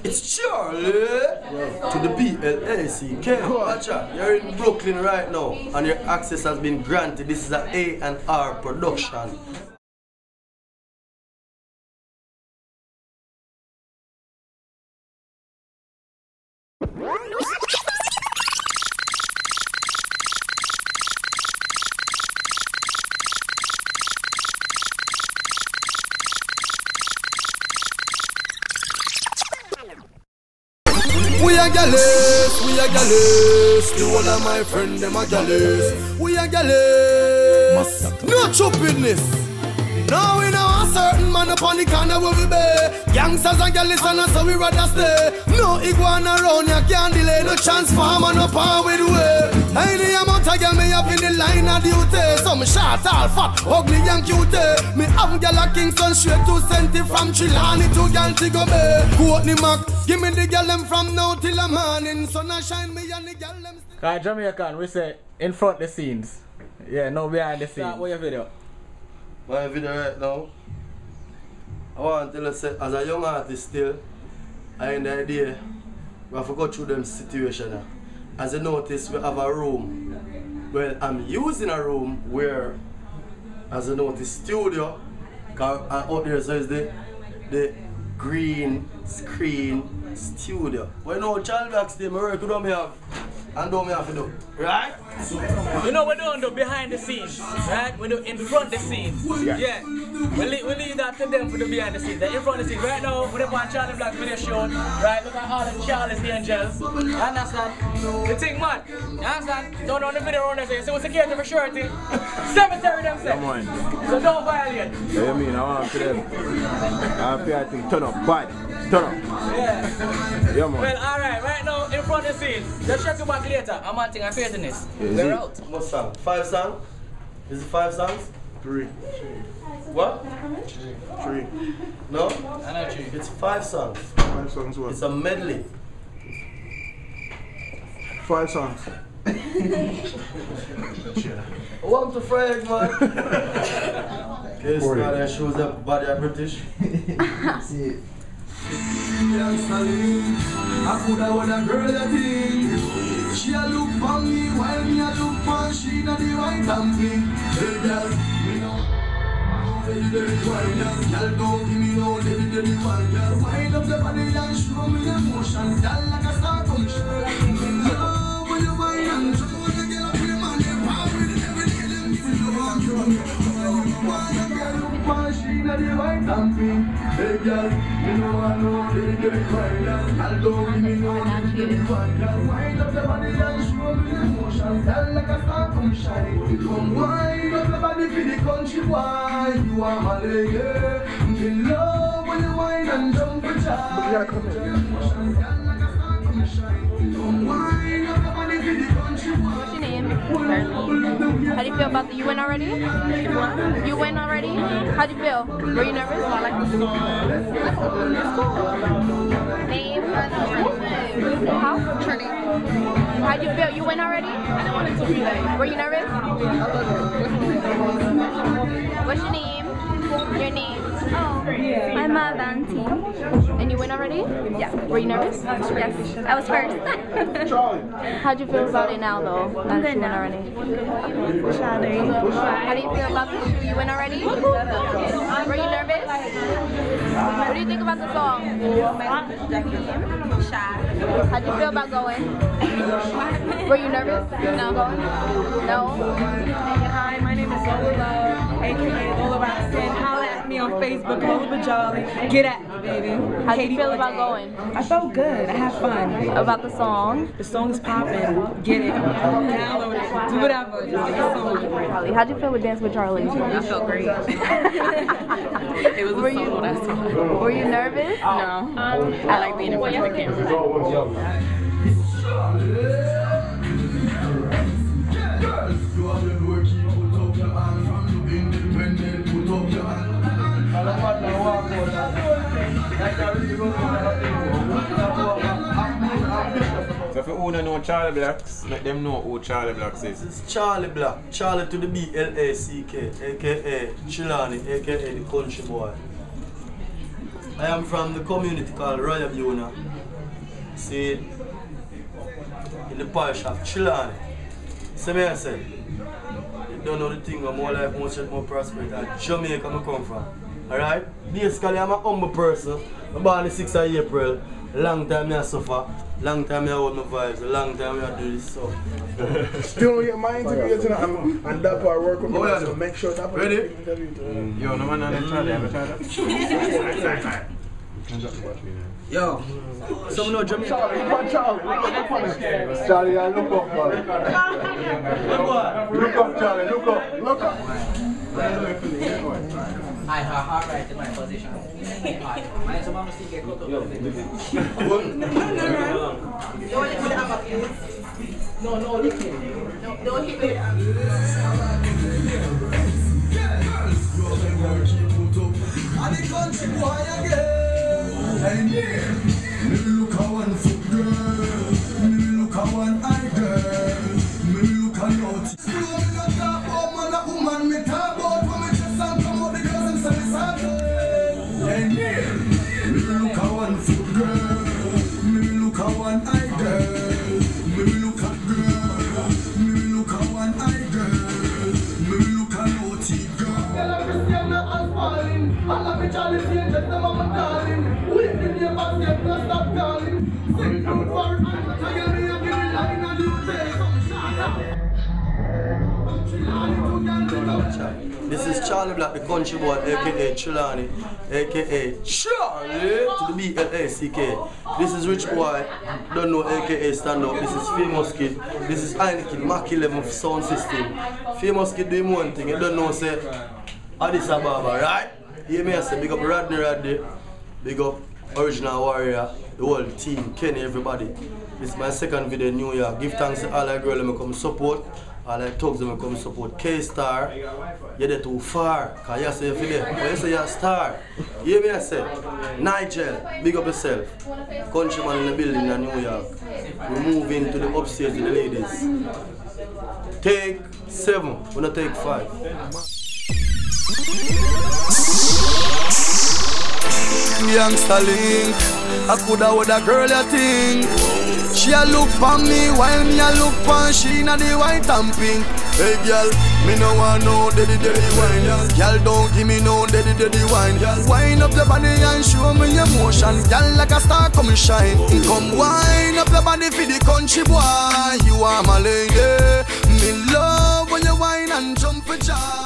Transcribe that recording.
It's Charlie to the BLACK. Watch out, you're in Brooklyn right now and your access has been granted. This is an A&R production. We are gallus, the whole of my friend them are gallus. We are gallus, no choppiness. Now we know a certain man upon the corner where we be. Gangsters and gallus and so we rather stay. No iguana around you can't delay. No chance for a man up on with the way. Any amount of girl me up in the line of duty. Some short, all fat, ugly and cute. Me have girl a Kingston straight to Senti from Chilani to Galtigo Bay. Courtney Mac, give me the girl them from now till the morning. Sun a shine me and the girl them. Cause Jamaican, we say in front the scenes. Yeah, no behind the scenes. What's your video? My video right now, I want to tell you, say, as a young artist still, I have the idea, we have to go through them situation. As you notice, we have a room. Well, I'm using a room where, as you notice, studio, out there so is the green screen studio. Well, no, Charlie Blackston, I work with me have, and don't me have to do, right? You know we don't do behind the scenes, right? We do in front the scenes. Yeah. We leave that to them for the behind the scenes. They're in front of the scenes. Right now, we want Charlie Black video show. Right? Look at all the Charlie's Angels. You understand? The thing, man. You understand? Don't know the video around there. So we security for surety. Cemetery themselves. So don't violate. Yeah, you mean I want to them. I feel I think turn up bad. Turn up. Yeah. Yeah, man. Well, alright, right now in front of the scenes. Just check you back later. I'm hunting and facing this. We're out. What song? 5 songs? Is it 5 songs? 3. What? 3. No? I know 3. It's 5 songs. 5 songs what? It's a medley. 5 songs. Welcome to Frag, man. Okay, so now that shows up body are British. See it. I could have won a girl that thing. She a look for me while me a look for she not the right dumpling. Hey girl, me know the wine girl don't give me no the wine girl. Wind up the body and show me the emotion. Girl like a star come shine. Love when you wine and show me the girl with the man they power with every day them feel you want to. Why girl look for she not the right dumpling. Hey girl, me know I know the wine girl. Girl don't give me no the wine girl. Wind up the body and show me the emotion. Girl like a star come shine. Come wind up the body for the country boy. You are my lady. Me love when you wine and jump for joy. Come wind up the body for the country boy. What's your name? Darlene. How do you feel about the you win already? You win already? How do you feel? Were you nervous? I like the song. Name? How? Trini. How do you feel? You win already? I don't want it to be like. Were you nervous? What's your name? Your name? Oh, I'm Avanti. And you win already? Yeah. Were you nervous? Yes. I was first. How'd you feel about it now, though? I'm good now. Already? Charlie. How do you feel about the shoe? You win already? Were you nervous? What do you think about the song? Shy. How'd you feel about going? Were you nervous? No. Going? No. Hi, my name is Lola, aka Lola Roxanne. Holla at me on Facebook, Lola Bajali. Get at me, baby. How do you feel about going? I felt good. I had fun. About the song? The song's popping. Get it. Download it. Do whatever. Just get the song. How'd you feel with Dance with Charlie? I felt great. It was a solo, that's all. Were you nervous? No. I like being in front of the camera. So if you wanna know Charlie Blacks, let them know who Charlie Blacks is. This is Charlie Black, Charlie to the BLACK, aka Chilani, aka the country boy. I am from the community called Royal Buna. See, in the parish of Chilani. See me I say, you don't know the thing of more life, more prosperity. At Jamaica I come from. Alright? Basically I'm a humble person. I'm born the 6th of April. Long time I suffer. Long time I hold my vibes. A long time I do this so. Still don't get my interview tonight and that part work with me. So make sure that part ready? Yo, no man on the Charlie, have a try that? Yo, some know Jamaica. Charlie, I look up, man. Look up, Charlie, look up, look up. I have heart right in my position. My mom still get caught up. No, don't hit me. And the country boy again. Hey, me look at one foot girl. Me look at one eye girl. Me look at naughty. Slow me not talk about man a woman. Me talk about when me just and come out the girls and say me sad. Hey, me look at one foot girl. Me look at one eye girl. Me look at girl. Me look at one eye girl. Me look at naughty girl. I love it, Charlie, see it, just the mama darling. Wait in your basket, no stop calling. Sing out for it, I'm tell me I'm getting lying on you, take some shot. This is Charlie Black, the country boy, aka Chilani, aka Charlie to the B-L-A-C-K. This is Rich Boy, don't know, aka Stand Up. This is Famous Kid. This is Heineken, Mach 11 sound system. Famous Kid doing one thing, you don't know, say Addis Ababa, right? You may say big up Rodney, big up Original Warrior, the whole team, Kenny, everybody. This is my second video in New York. Give thanks to all the girls that come support, all the thugs that come support. K-Star, you're there too far, because you say you're there. When you say you're a star, you may say, Nigel, big up yourself. Countryman in the building in New York. We move into the upstairs with the ladies. Take 7, we're not take 5. Youngster link, I coulda with a girl a thing. She a look for me while me a look for she inna the white and pink. Hey girl, me no want no daddy wine. Girl don't give me no daddy wine. Wind up your body and show me emotion. Girl like a star come shine. Come wind up your body for the country boy. You are my lady. Me love when you wine and jump for joy.